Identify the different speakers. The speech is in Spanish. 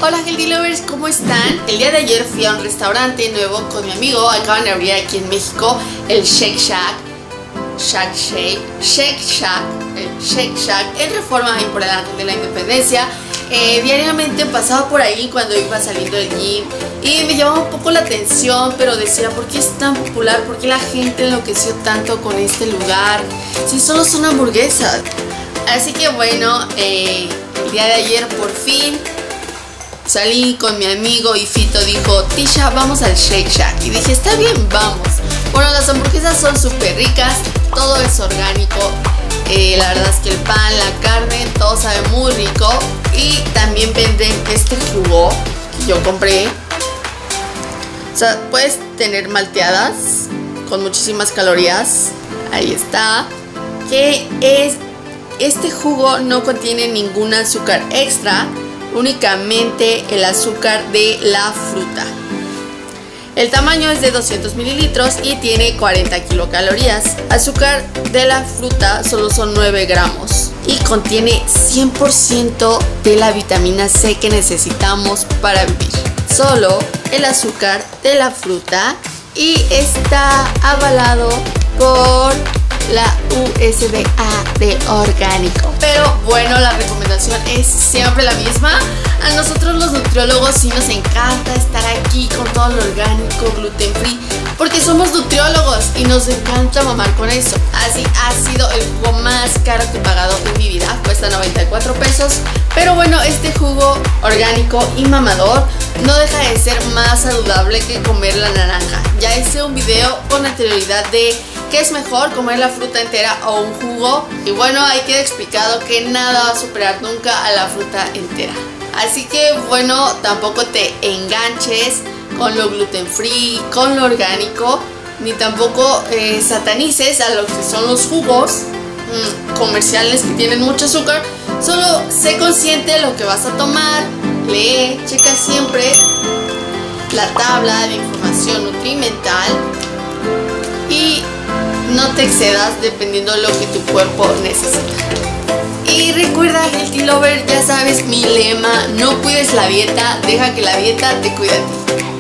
Speaker 1: Hola Healthy Lovers, ¿cómo están? El día de ayer fui a un restaurante nuevo con mi amigo. Acaban de abrir aquí en México el Shake Shack en Reforma y por el Ángel de la Independencia. Diariamente pasaba por ahí cuando iba saliendo del gym y me llamaba un poco la atención, pero decía, ¿por qué es tan popular? ¿Por qué la gente enloqueció tanto con este lugar? Si solo son hamburguesas. Así que bueno, el día de ayer por fin salí con mi amigo y Fito dijo, Tisha, vamos al Shake Shack. Y dije, está bien, vamos. Bueno, las hamburguesas son súper ricas, todo es orgánico. La verdad es que el pan, la carne, todo sabe muy rico. Y también venden este jugo que yo compré. O sea, puedes tener malteadas con muchísimas calorías. Ahí está. Que es, este jugo no contiene ningún azúcar extra, únicamente el azúcar de la fruta. El tamaño es de 200 mililitros y tiene 40 kilocalorías. Azúcar de la fruta solo son 9 gramos y contiene 100% de la vitamina C que necesitamos para vivir. Solo el azúcar de la fruta y está avalado por la USDA de orgánico. Pero bueno, la recomendación es siempre la misma. A nosotros los nutriólogos sí nos encanta estar aquí con todo lo orgánico, gluten free, porque somos nutriólogos y nos encanta mamar con eso. Así ha sido el jugo más caro que he pagado en mi vida, cuesta 94 pesos. Pero bueno, este jugo orgánico y mamador no deja de ser más saludable que comer la naranja. Ya hice un video con anterioridad de ¿qué es mejor, comer la fruta entera o un jugo? Y bueno, ahí queda explicado que nada va a superar nunca a la fruta entera. Así que bueno, tampoco te enganches con lo gluten free, con lo orgánico, ni tampoco satanices a lo que son los jugos comerciales que tienen mucho azúcar. Solo sé consciente de lo que vas a tomar, lee, checa siempre la tabla de información nutrimental y no te excedas dependiendo de lo que tu cuerpo necesita. Y recuerda, Healthy Lover, ya sabes mi lema, no cuides la dieta, deja que la dieta te cuide a ti.